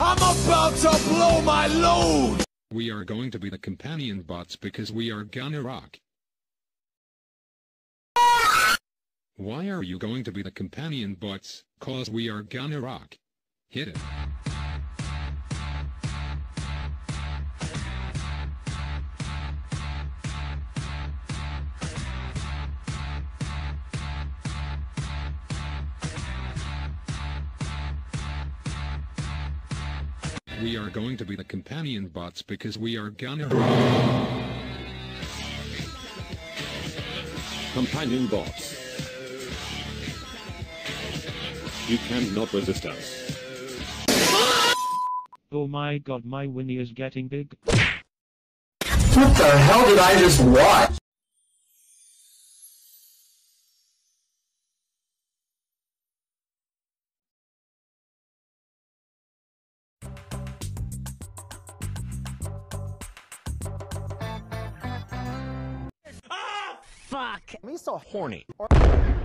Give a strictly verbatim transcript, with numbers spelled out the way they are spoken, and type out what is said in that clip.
I'm about to blow my load! We are going to be the companion bots because we are gonna rock. Why are you going to be the companion bots? Cause we are gonna rock. Hit it. We are going to be the companion bots because we are gonna rock. Companion bots. You cannot resist us. Oh my god, my Winnie is getting big. What the hell did I just watch? Fuck! Me so horny.